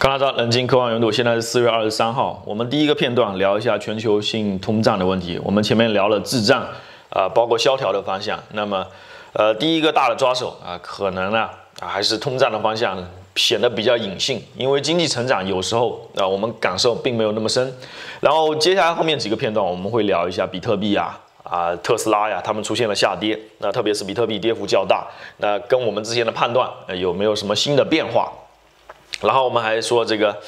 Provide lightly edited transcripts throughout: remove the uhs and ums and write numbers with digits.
看大招，冷静，渴望温度。现在是4月23号，我们第一个片段聊一下全球性通胀的问题。我们前面聊了滞胀，包括萧条的方向。那么，第一个大的抓手可能呢还是通胀的方向显得比较隐性，因为经济成长有时候我们感受并没有那么深。然后接下来后面几个片段我们会聊一下比特币特斯拉呀，它们出现了下跌，那特别是比特币跌幅较大，那跟我们之前的判断有没有什么新的变化？然后我们还说这个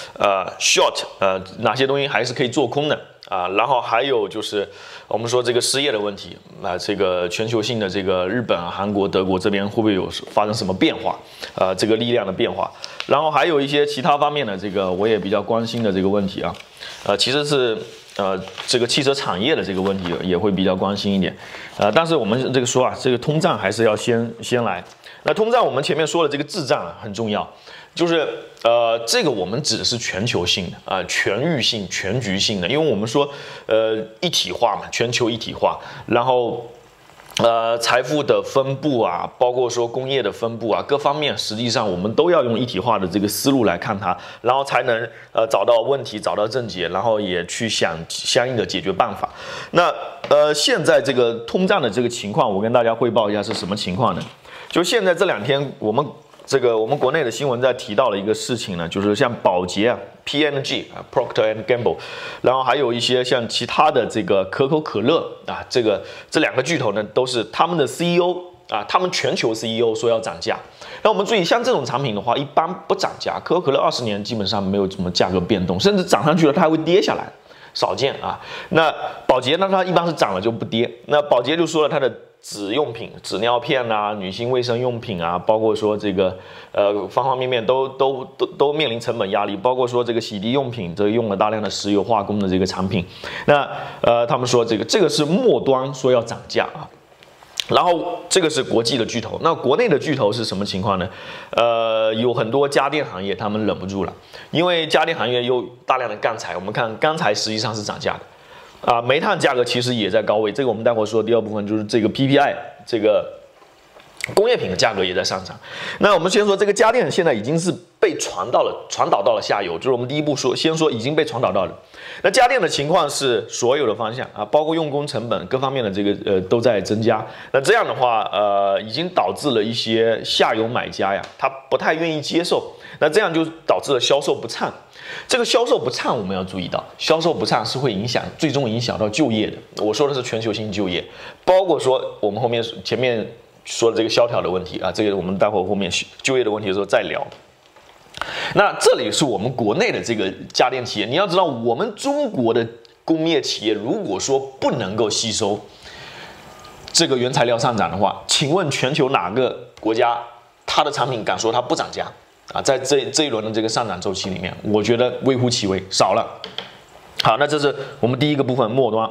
short 哪些东西还是可以做空的然后还有就是我们说这个失业的问题这个全球性的这个日本韩国、德国这边会不会有发生什么变化这个力量的变化？然后还有一些其他方面的这个我也比较关心的这个问题其实是这个汽车产业的这个问题也会比较关心一点但是我们这个说这个通胀还是要先来。那通胀我们前面说的这个滞胀很重要。就是这个我们指的是全球性的全域性、全局性的，因为我们说一体化嘛，全球一体化，然后财富的分布包括说工业的分布各方面，实际上我们都要用一体化的这个思路来看它，然后才能找到问题、找到症结，然后也去想相应的解决办法。那现在这个通胀的这个情况，我跟大家汇报一下是什么情况呢？就现在这2天我们国内的新闻在提到了一个事情呢，就是像宝洁P&G Procter and Gamble， 然后还有一些像其他的这个可口可乐这2个巨头呢，都是他们的 CEO 他们全球 CEO 说要涨价。那我们注意，像这种产品的话，一般不涨价，可口可乐20年基本上没有什么价格变动，甚至涨上去了它还会跌下来，少见那宝洁呢，它一般是涨了就不跌。那宝洁就说了它的纸用品、纸尿片女性卫生用品包括说这个方方面面都面临成本压力，包括说这个洗涤用品，这个用了大量的石油化工的这个产品。那他们说这个是末端说要涨价然后这个是国际的巨头，那国内的巨头是什么情况呢？有很多家电行业他们忍不住了，因为家电行业有大量的钢材，我们看钢材实际上是涨价的。煤炭价格其实也在高位，这个我们待会儿说第二部分就是这个 PPI 这个工业品的价格也在上涨。那我们先说这个家电现在已经是被传导到了下游，就是我们第一步先说已经被传导到了。那家电的情况是所有的方向包括用工成本各方面的这个都在增加。那这样的话已经导致了一些下游买家他不太愿意接受，那这样就导致了销售不畅。这个销售不畅我们要注意到，销售不畅是会最终影响到就业的。我说的是全球性就业，包括说我们前面说的这个萧条的问题这个我们待会儿后面就业的问题的时候再聊。那这里是我们国内的这个家电企业，你要知道我们中国的工业企业如果说不能够吸收这个原材料上涨的话，请问全球哪个国家它的产品敢说它不涨价在这一轮的这个上涨周期里面，我觉得微乎其微，少了。好，那这是我们第一个部分末端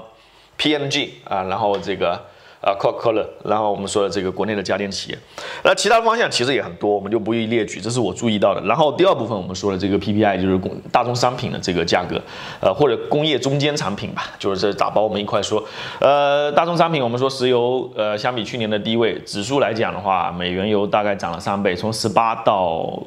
P&G 然后这个可口可乐，然后我们说的这个国内的家电企业。那其他方向其实也很多，我们就不一列举，这是我注意到的。然后第二部分我们说的这个 PPI 就是大宗商品的这个价格或者工业中间产品吧，就是这打包我们一块说。大宗商品我们说石油相比去年的低位，指数来讲的话，美原油大概涨了3倍，从18到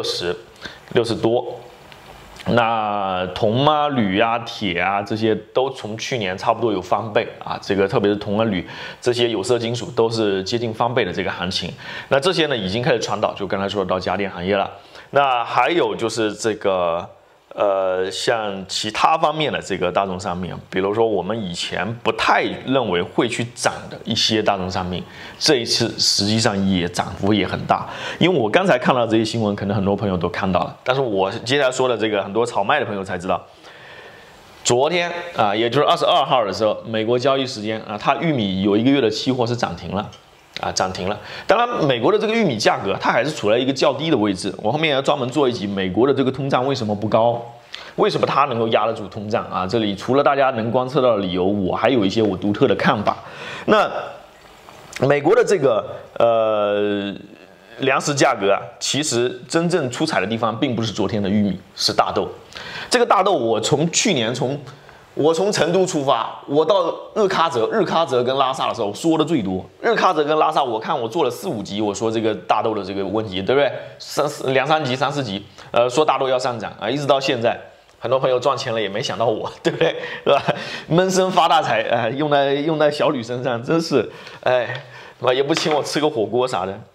60多。那铜铝铁这些都从去年差不多有翻倍这个特别是铜铝这些有色金属都是接近翻倍的这个行情。那这些呢已经开始传导，就刚才说到家电行业了。那还有就是这个像其他方面的这个大宗商品，比如说我们以前不太认为会去涨的一些大宗商品，这一次实际上也涨幅也很大。因为我刚才看到这些新闻，可能很多朋友都看到了，但是我接下来说的这个很多炒卖的朋友才知道，昨天也就是22号的时候，美国交易时间它玉米有1个月的期货是涨停了。涨停了。当然，美国的这个玉米价格它还是处在一个较低的位置。我后面要专门做一集美国的这个通胀为什么不高，为什么它能够压得住通胀这里除了大家能观测到的理由，我还有一些我独特的看法。那美国的这个粮食价格其实真正出彩的地方并不是昨天的玉米，是大豆。这个大豆我从去年我从成都出发，我到日喀则跟拉萨的时候说的最多。日喀则跟拉萨，我看我做了4、5集，我说这个大豆的这个问题，对不对？2、3集、3、4集，说大豆要上涨啊，一直到现在，很多朋友赚钱了也没想到我，对不对？是吧？闷声发大财，用在小吕身上，真是，哎，也不请我吃个火锅啥的。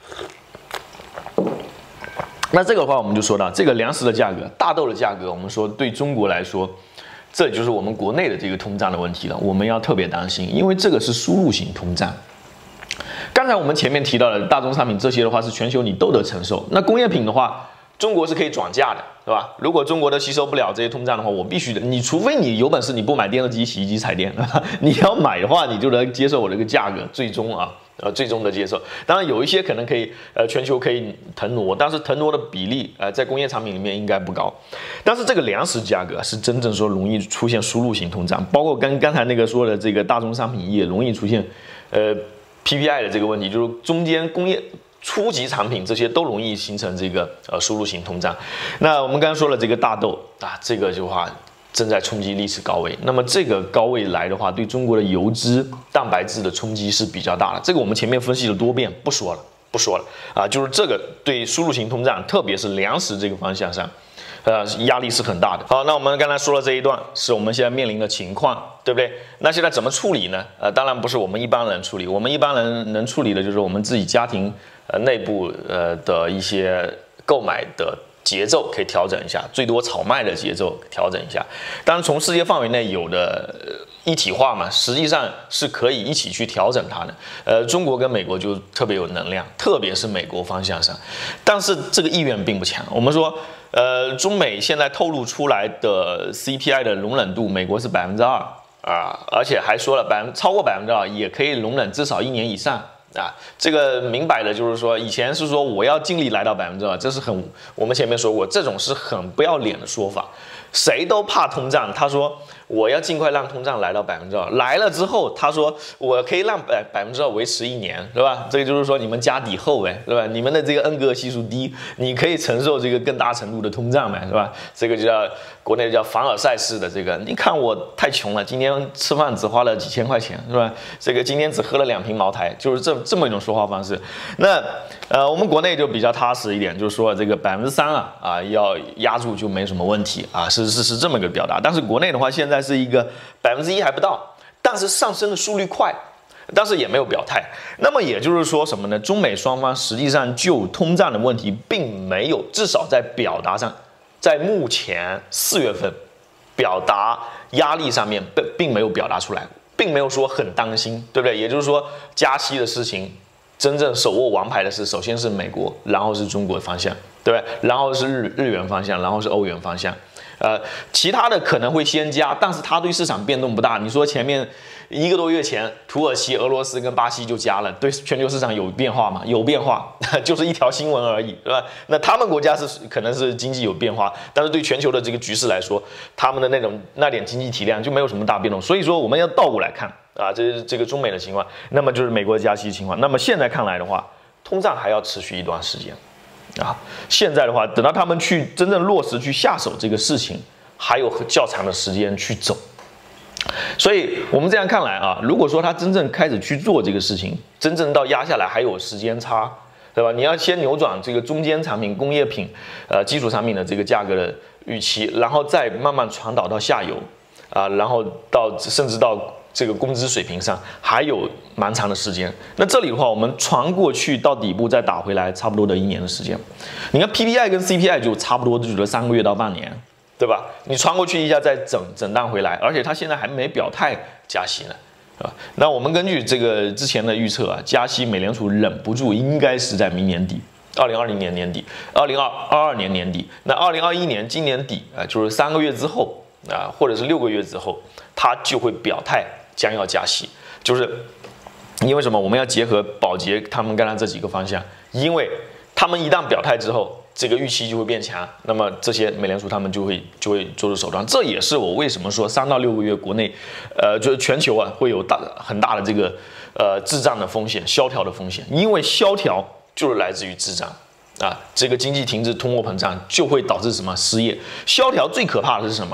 那这个话我们就说到这个粮食的价格，大豆的价格，我们说对中国来说。这就是我们国内的这个通胀的问题了，我们要特别担心，因为这个是输入型通胀。刚才我们前面提到的大宗商品这些的话，是全球你都得承受。那工业品的话，中国是可以转嫁的，对吧？如果中国都吸收不了这些通胀的话，我必须的，你除非你有本事你不买电视机、洗衣机、彩电，你要买的话，你就能接受我这个价格，最终的接受。当然有一些可能可以，全球可以腾挪，但是腾挪的比例，在工业产品里面应该不高。但是这个粮食价格是真正说容易出现输入型通胀，包括跟刚才那个说的这个大宗商品也容易出现，PPI 的这个问题，就是中间工业初级产品这些都容易形成这个输入型通胀。那我们刚刚说了这个大豆啊，这个的话。正在冲击历史高位，那么这个高位来的话，对中国的油脂、蛋白质的冲击是比较大的。这个我们前面分析了多遍，不说了啊，就是这个对输入型通胀，特别是粮食这个方向上，压力是很大的。好，那我们刚才说了这一段，是我们现在面临的情况，对不对？那现在怎么处理呢？当然不是我们一般人处理，我们一般人能处理的就是我们自己家庭内部的一些购买的。节奏可以调整一下，最多炒卖的节奏调整一下。当然，从世界范围内有的一体化嘛，实际上是可以一起去调整它的。中国跟美国就特别有能量，特别是美国方向上，但是这个意愿并不强。我们说，中美现在透露出来的 CPI 的容忍度，美国是2%啊，而且还说了超过2%也可以容忍至少1年以上。这个明摆的就是说，以前是说我要尽力来到2%，这是我们前面说过，这种是很不要脸的说法。谁都怕通胀，他说我要尽快让通胀来到2%，来了之后，他说我可以让2%维持1年，是吧？这个就是说你们家底厚呗，是吧？你们的这个恩格系数低，你可以承受这个更大程度的通胀呗，是吧？这个就叫国内叫凡尔赛式的这个，你看我太穷了，今天吃饭只花了几千块钱，是吧？这个今天只喝了2瓶茅台，就是这么一种说话方式。那我们国内就比较踏实一点，就是说这个3%要压住就没什么问题啊，是这么一个表达。但是国内的话，现在是一个1%还不到，但是上升的速率快，但是也没有表态。那么也就是说什么呢？中美双方实际上就通胀的问题，并没有至少在表达上，在目前4月份表达压力上面并没有表达出来，并没有说很担心，对不对？也就是说加息的事情。真正手握王牌的是，首先是美国，然后是中国方向，对不对？然后是日元方向，然后是欧元方向，其他的可能会先加，但是它对市场变动不大。你说前面1个多月前，土耳其、俄罗斯跟巴西就加了，对全球市场有变化吗？有变化，就是一条新闻而已，对吧？那他们国家可能是经济有变化，但是对全球的这个局势来说，他们的那点经济体量就没有什么大变动。所以说我们要倒过来看。这是这个中美的情况，那么就是美国的加息情况。那么现在看来的话，通胀还要持续一段时间，现在的话，等到他们去真正落实去下手这个事情，还有较长的时间去走。所以我们这样看来如果说他真正开始去做这个事情，真正到压下来还有时间差，对吧？你要先扭转这个中间产品、工业品、基础产品的这个价格的预期，然后再慢慢传导到下游，然后甚至到这个工资水平上还有蛮长的时间。那这里的话，我们传过去到底部再打回来，差不多的1年的时间。你看 PPI 跟 CPI 就差不多就3个月到半年，对吧？你传过去一下再整荡回来，而且它现在还没表态加息呢，那我们根据这个之前的预测加息美联储忍不住应该是在明年底。2020年年底，22年年底，那2021年今年底就是3个月之后或者是6个月之后，它就会表态将要加息。就是因为什么？我们要结合宝洁他们刚才这几个方向，因为他们一旦表态之后，这个预期就会变强，那么这些美联储他们就会做出手段。这也是我为什么说3到6个月国内，就是全球会有很大的这个滞胀的风险、萧条的风险，因为萧条就是来自于滞胀这个经济停滞、通货膨胀就会导致什么失业。萧条最可怕的是什么？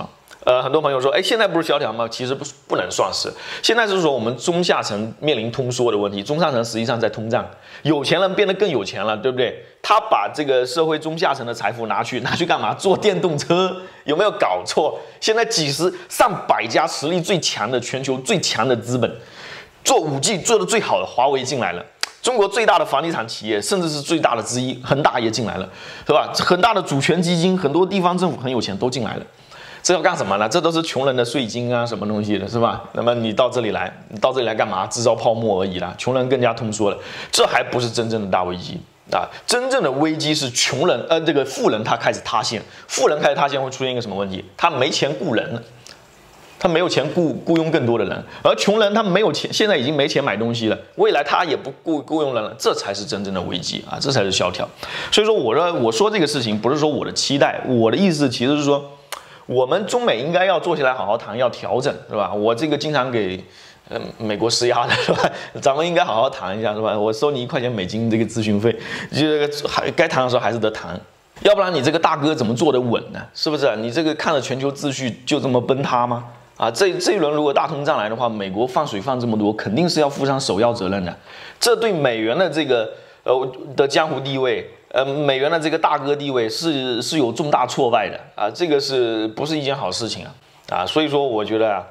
很多朋友说，哎，现在不是萧条吗？其实不能算是，现在是说我们中下层面临通缩的问题，中上层实际上在通胀，有钱人变得更有钱了，对不对？他把这个社会中下层的财富拿去干嘛？做电动车，有没有搞错？现在上百家实力最强的全球最强的资本，做5G做的最好的华为进来了。中国最大的房地产企业，甚至是最大的之一，恒大也进来了，是吧？很大的主权基金，很多地方政府很有钱都进来了。这要干什么呢？这都是穷人的税金啊，什么东西的，是吧？那么你到这里来干嘛？制造泡沫而已啦。穷人更加通缩了，这还不是真正的大危机啊！真正的危机是穷人，这个富人他开始塌陷，富人开始塌陷会出现一个什么问题？他没钱雇人了。他没有钱雇佣更多的人，而穷人他没有钱，现在已经没钱买东西了，未来他也不雇佣人了，这才是真正的危机啊，这才是萧条。所以说我说这个事情不是说我的期待，我的意思其实是说，我们中美应该要坐下来好好谈，要调整，是吧？我这个经常给美国施压的，是吧？咱们应该好好谈一下，是吧？我收你1块钱美金这个咨询费，这个该谈的时候还是得谈。要不然你这个大哥怎么做得稳呢？是不是？你这个看着全球秩序就这么崩塌吗？啊，这一轮如果大通胀来的话，美国放水放这么多，肯定是要负上首要责任的。这对美元的这个的江湖地位，美元的这个大哥地位是有重大挫败的啊，这个是不是一件好事情啊？所以说我觉得啊，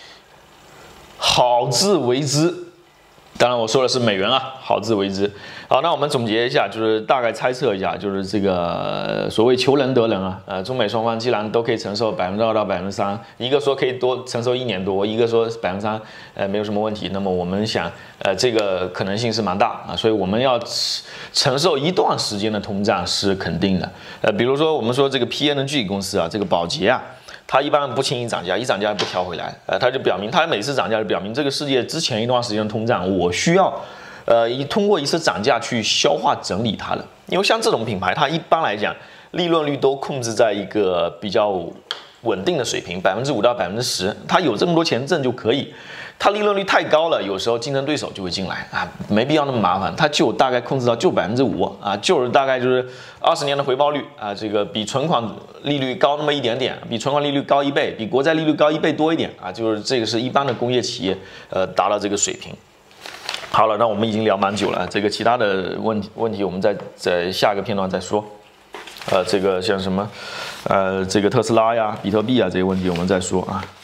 好自为之。当然我说的是美元啊，好自为之。好，那我们总结一下，就是大概猜测一下，就是这个所谓求人得人啊，中美双方既然都可以承受2%到3%，一个说可以多承受1年多，一个说3%，没有什么问题。那么我们想，这个可能性是蛮大啊，所以我们要承受一段时间的通胀是肯定的。比如说我们说这个 P&G 公司啊，这个宝洁啊。它一般不轻易涨价，一涨价不调回来，它就表明，它每次涨价就表明这个世界之前一段时间的通胀，我需要，通过一次涨价去消化整理它的。因为像这种品牌，它一般来讲利润率都控制在一个比较稳定的水平，5%到10%，它有这么多钱挣就可以。它利润率太高了，有时候竞争对手就会进来啊，没必要那么麻烦，它就大概控制到就5%啊，就是大概就是20年的回报率啊，这个比存款利率高那么一点点，比存款利率高1倍，比国债利率高1倍多一点啊，就是这个是一般的工业企业达到这个水平。好了，那我们已经聊蛮久了，这个其他的问题我们在下一个片段再说。这个像什么这个特斯拉呀、比特币啊这些问题我们再说啊。